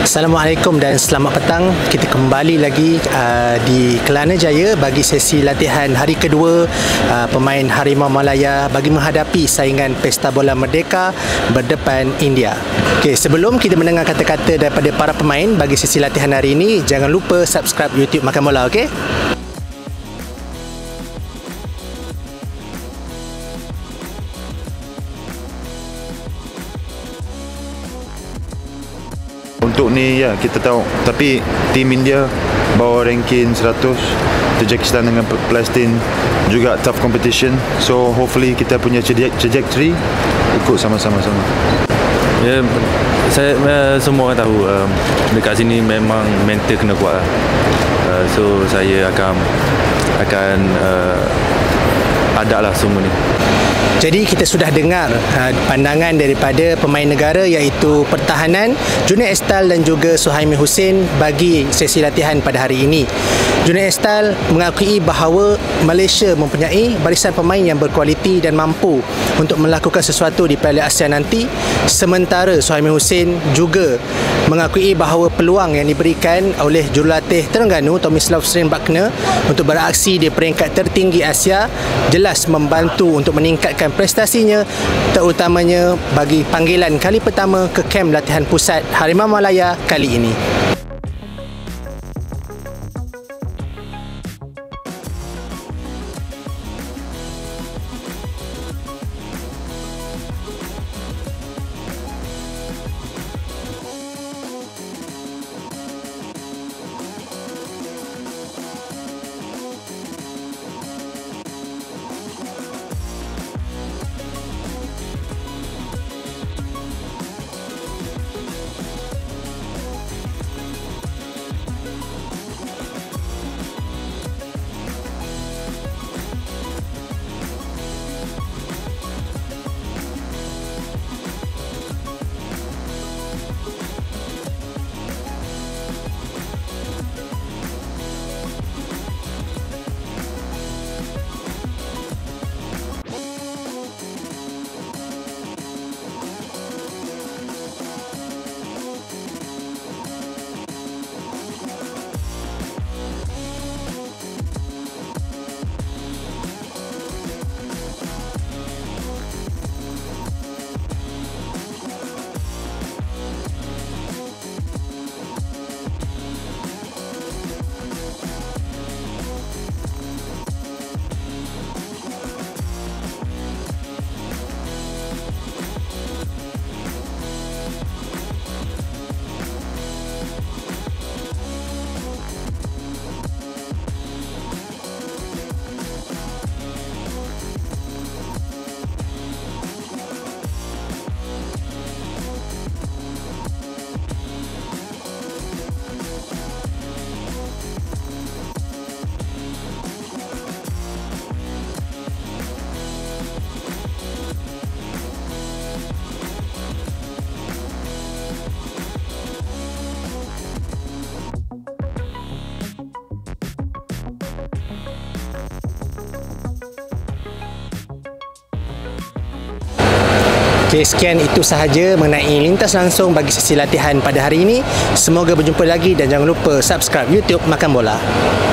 Assalamualaikum dan selamat petang. Kita kembali lagi di Kelana Jaya bagi sesi latihan hari kedua pemain Harimau Malaya bagi menghadapi saingan Pesta Bola Merdeka berdepan India. Okey, sebelum kita mendengar kata-kata daripada para pemain bagi sesi latihan hari ini, jangan lupa subscribe YouTube Makan Bola, okey? Untuk ni ya kita tahu, tapi tim India bawa ranking 100, Tajikistan dengan Palestin juga tough competition, so hopefully kita punya trajectory ikut sama-sama. Ya, saya semua orang tahu dekat sini memang mental kena kuat lah. So saya akan ada lah semua ni. Jadi kita sudah dengar pandangan daripada pemain negara iaitu Pertahanan, Junior Estal dan juga Suhaimi Hussein bagi sesi latihan pada hari ini. Junior Estal mengakui bahawa Malaysia mempunyai barisan pemain yang berkualiti dan mampu untuk melakukan sesuatu di Piala Asia nanti. Sementara Suhaimi Hussein juga mengakui bahawa peluang yang diberikan oleh jurulatih Terengganu Tomislav Srimbakna untuk beraksi di peringkat tertinggi Asia jelas membantu untuk meningkatkan prestasinya, terutamanya bagi panggilan kali pertama ke kem latihan pusat Harimau Malaya kali ini. Okay, sekian itu sahaja mengenai lintas langsung bagi sesi latihan pada hari ini. Semoga berjumpa lagi dan jangan lupa subscribe YouTube Makan Bola.